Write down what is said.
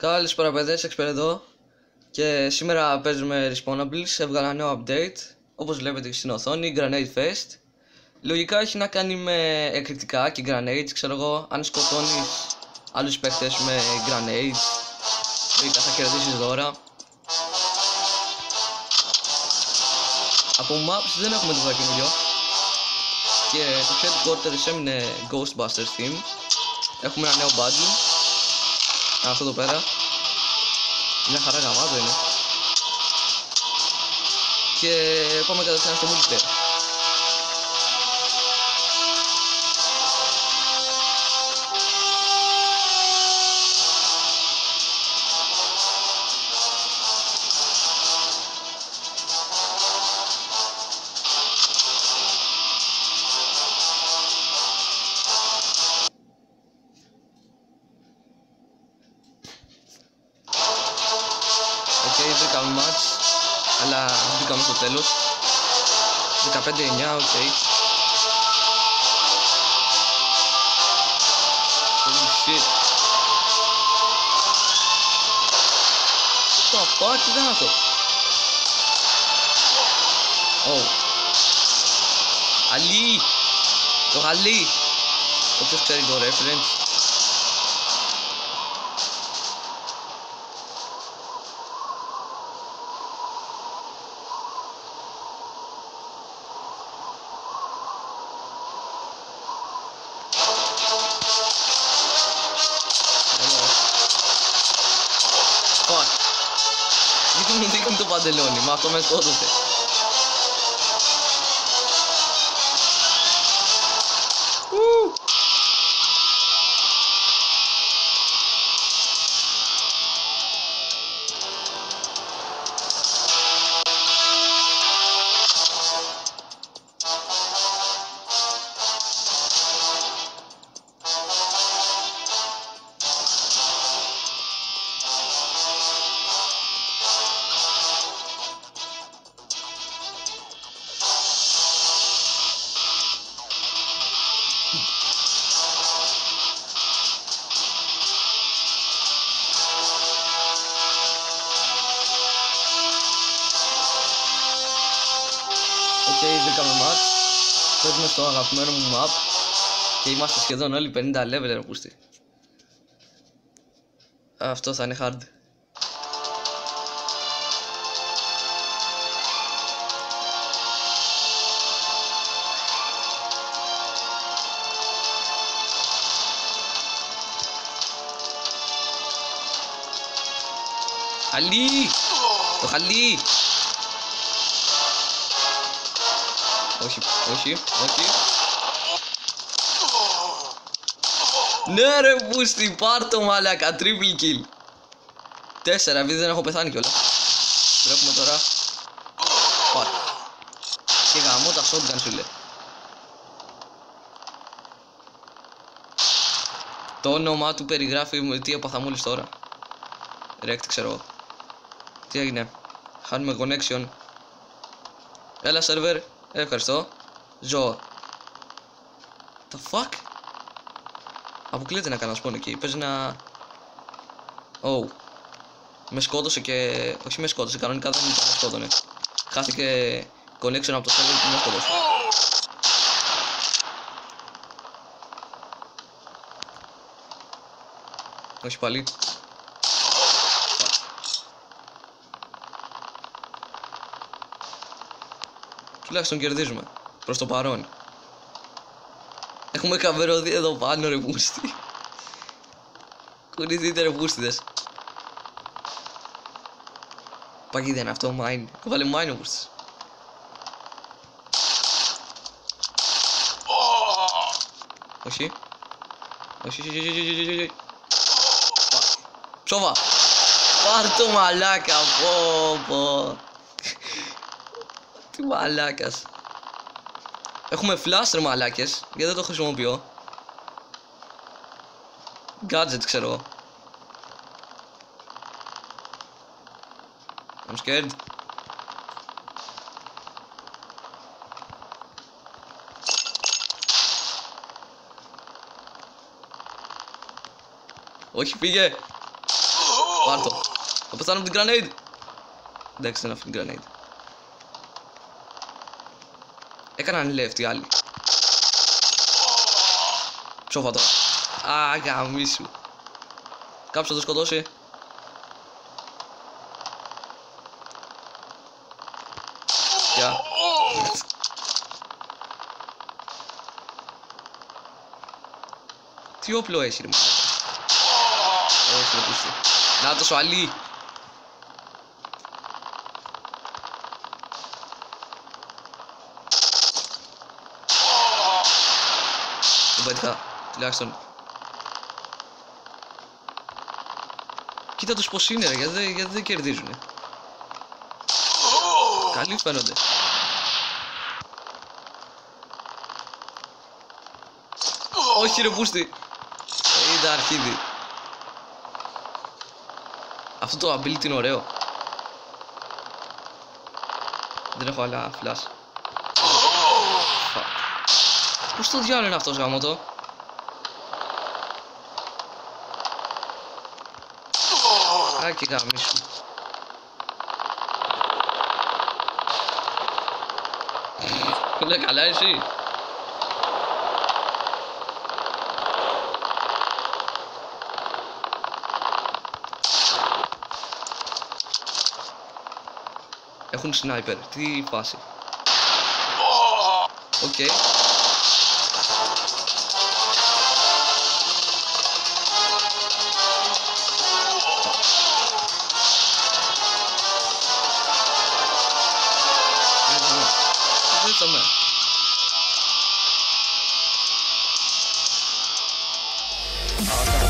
Καλησπέρα παιδες, Expert εδώ. Και σήμερα παίζουμε Respawnables, έβγαλα νέο update. Όπως βλέπετε στην οθόνη, Grenade Fest. Λογικά έχει να κάνει με εκρηκτικά και grenades, ξέρω εγώ. Αν σκοτώνεις άλλους παίκτες με grenades, λογικά θα κερδίσεις δώρα. Από maps δεν έχουμε τίποτα καινούριο. Και το headquarters έμεινε Ghostbusters theme. Έχουμε ένα νέο bundle. Αυτό εδώ πέρα. Μια χαρά γαμάτο είναι. Και πάμε κατευθείαν στο multiplayer. Βρήκαμε match, αλλά μπήκαμε στο τέλος. 15-9, οκ. Holy shit. What the fuck, τι ήταν αυτό? Oh. Αλή! Το γαλί! Όποιος ξέρει το reference. Γιατί μου δείχνει το παντελόνι, μα αυτό με σκότωσε. Βρήκαμε match. Παίζουμε στο αγαπημένο μου map. Και είμαστε σχεδόν όλοι 50 level, ρε πούστη. Αυτό θα είναι hard. Χαλί! Το χαλί! Όχι, όχι, όχι. Ναι ρε πούστη, πάρ' το μαλάκα, triple kill. 4, επειδή δεν έχω πεθάνει κιόλας. Βλέπουμε τώρα. Fuck. Και γαμώ τα shotgun σου λέει. Το όνομά του περιγράφει τι έπαθα μόλις τώρα. Rect ξέρω. Τι έγινε? Χάνουμε connection. Έλα server. Ευχαριστώ. Ζω. The fuck? Αποκλείεται να κάνω spawn εκεί. Παίζει να... Oh. Με σκότωσε και... Όχι με σκότωσε, κανονικά δεν ήταν με σκότωνε. Χάθηκε connection από το server που με σκότωσε. Όχι πάλι. Τουλάχιστον κερδίζουμε. Προς το παρόν. Έχουμε καβερωθεί εδώ πάνω ρε πούστη. Κουνηθείτε ρε πούστιδες. Παγίδι είναι αυτό, mine. Βάλε mine ο πούστης. Όχι. Όχι, όχι, όχι, όχι. Ψόβα. Πάρ' το μαλάκα, πω. Τι μαλάκας. Έχουμε flash ρε μαλάκες. Γιατί δεν το χρησιμοποιώ? Gadget ξέρω. I'm scared. Όχι, πήγε. Πάρ' το. Θα πεθάνω από την grenade. Εντάξει, δεν αφήνει grenade. Έκαναν left οι άλλοι. Ψόφα τώρα. Α, γαμίσου. Κάποιος θα το σκοτώσει. Γεια. Τι όπλο έχει ρε μάλλον. Όχι ρε πούστη. Να το σοαλί. Δεν πέτυχα. Τουλάχιστον. Κοίτα τους πως είναι ρε. Γιατί δεν κερδίζουνε. Καλοί φαίνονται. Όχι ρε πούστη. Είδα αρχίδι. Αυτό το ability είναι ωραίο. Δεν έχω άλλα flash. Πώς το διάλογο είναι αυτός γάμο το. Α, και γάμισου. Όλα καλά εσύ. Έχουν sniper, τι φάση. Οκ. Ήρθαμε. Αυτά.